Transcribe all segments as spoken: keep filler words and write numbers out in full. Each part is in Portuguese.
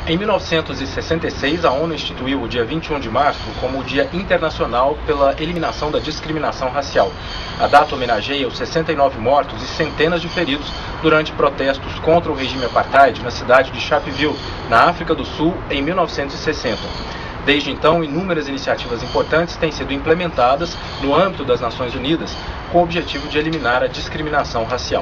Em mil novecentos e sessenta e seis, a ONU instituiu o dia vinte e um de março como o Dia Internacional pela Eliminação da Discriminação Racial. A data homenageia os sessenta e nove mortos e centenas de feridos durante protestos contra o regime apartheid na cidade de Sharpeville, na África do Sul, em mil novecentos e sessenta. Desde então, inúmeras iniciativas importantes têm sido implementadas no âmbito das Nações Unidas com o objetivo de eliminar a discriminação racial.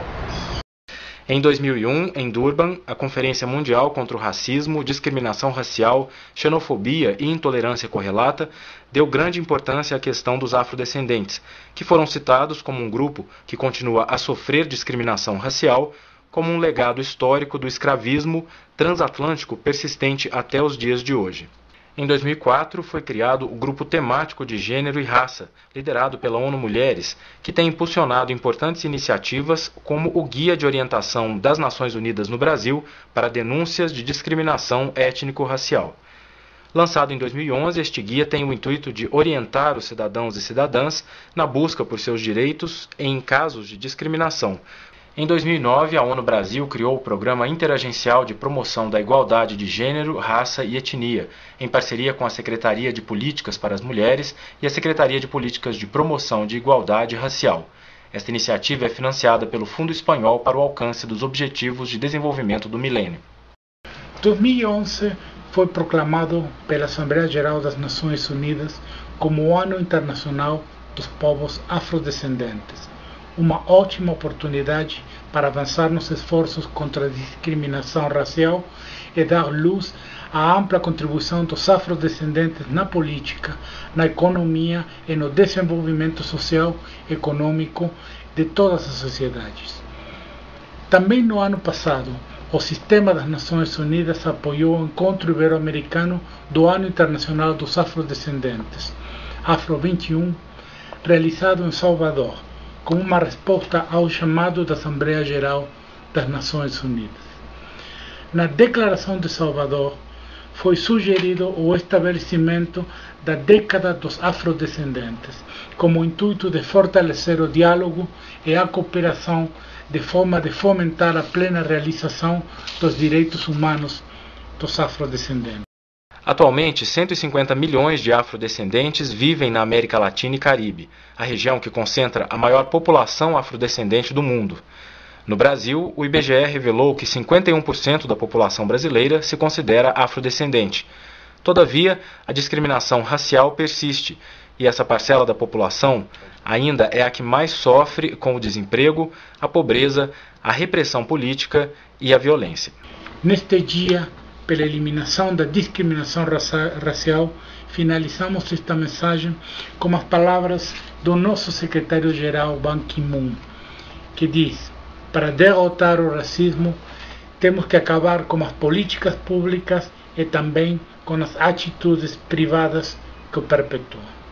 Em dois mil e um, em Durban, a Conferência Mundial contra o Racismo, Discriminação Racial, Xenofobia e Intolerância Correlata deu grande importância à questão dos afrodescendentes, que foram citados como um grupo que continua a sofrer discriminação racial, como um legado histórico do escravismo transatlântico persistente até os dias de hoje. Em dois mil e quatro, foi criado o Grupo Temático de Gênero e Raça, liderado pela ONU Mulheres, que tem impulsionado importantes iniciativas como o Guia de Orientação das Nações Unidas no Brasil para denúncias de discriminação étnico-racial. Lançado em dois mil e onze, este guia tem o intuito de orientar os cidadãos e cidadãs na busca por seus direitos em casos de discriminação. Em dois mil e nove, a ONU Brasil criou o Programa Interagencial de Promoção da Igualdade de Gênero, Raça e Etnia, em parceria com a Secretaria de Políticas para as Mulheres e a Secretaria de Políticas de Promoção de Igualdade Racial. Esta iniciativa é financiada pelo Fundo Espanhol para o alcance dos Objetivos de Desenvolvimento do Milênio. dois mil e onze foi proclamado pela Assembleia Geral das Nações Unidas como o Ano Internacional dos Povos Afrodescendentes. Uma ótima oportunidade para avançar nos esforços contra a discriminação racial e dar luz à ampla contribuição dos afrodescendentes na política, na economia e no desenvolvimento social e econômico de todas as sociedades. Também no ano passado, o Sistema das Nações Unidas apoiou o Encontro Ibero-Americano do Ano Internacional dos Afrodescendentes, Afro vinte e um, realizado em Salvador, como uma resposta ao chamado da Assembleia Geral das Nações Unidas. Na Declaração de Salvador, foi sugerido o estabelecimento da Década dos Afrodescendentes, como intuito de fortalecer o diálogo e a cooperação de forma de fomentar a plena realização dos direitos humanos dos afrodescendentes. Atualmente, cento e cinquenta milhões de afrodescendentes vivem na América Latina e Caribe, a região que concentra a maior população afrodescendente do mundo. No Brasil, o I B G E revelou que cinquenta e um por cento da população brasileira se considera afrodescendente. Todavia, a discriminação racial persiste, e essa parcela da população ainda é a que mais sofre com o desemprego, a pobreza, a repressão política e a violência. Neste dia, pela eliminação da discriminação racial, finalizamos esta mensagem com as palavras do nosso secretário-geral Ban Ki-moon, que diz: para derrotar o racismo, temos que acabar com as políticas públicas e também com as atitudes privadas que o perpetuam.